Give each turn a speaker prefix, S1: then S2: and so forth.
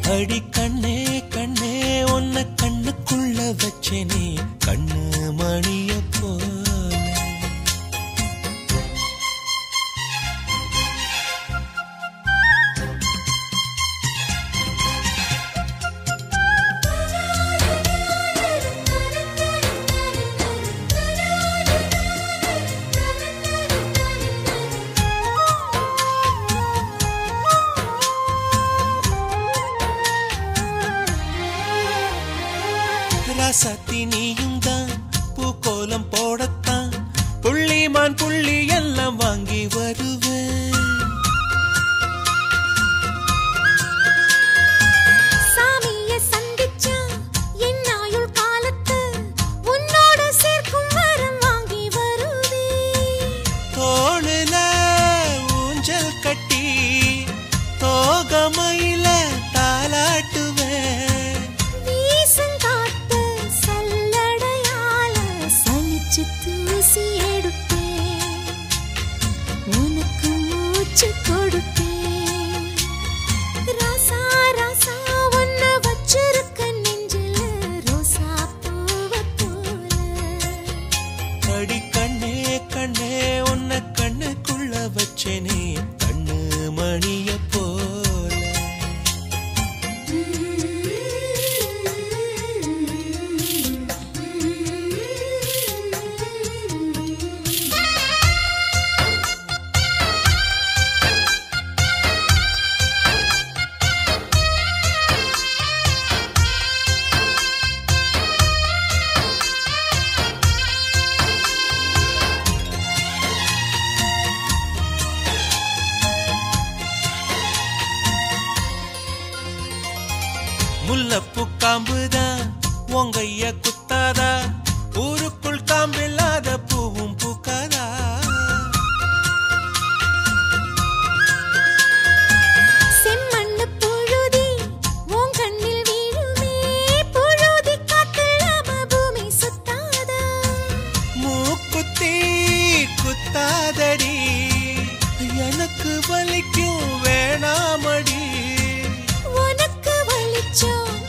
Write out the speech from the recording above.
S1: அடி கண்ணே கண்ணே உன்னை கண்ணுக்குள்ள வச்சேனே கண்ணு மணிய போல ராசாத்தி நீயும் தான் பூக்கோலம் போடத்தான் புள்ளிமான் புள்ளி எல்லாம் வாங்கி வருவேன்
S2: சாமிய சந்திச்சா என் ஆயுள் காலத்து உன்னோட சேர்க்கும் வரம் வாங்கி வருவேன்
S1: தோளுல ஊஞ்சல் கட்டி தோகமையில தாலாட்டுவேன்
S2: தூசி எடுப்பேன் உனக்கு மூச்சு கொடுப்பேன் ராசா ராசா உன்னை வச்சிருக்க நெஞ்சில ரோசா பூவ போல
S1: அடி கண்ணே கண்ணே உன்னை கண்ணுக்குள்ள வச்சேனே கண்ணு மணிய போல முல்லப்பூ காம்புதான் உங்கைய குத்தாதா ஊருக்குள் காம்பில்லாத பூவும் பூக்காதா
S2: செம்மண்ணு புழுதி உன் கண்ணில் வீழுமே புழுதி காத்தில்லாம பூமி சுத்தாதா
S1: மூக்குத்தி குத்தாதடி எனக்கு வலிக்கும் வேணாமடி
S2: உனக்கு வலிச்சோம்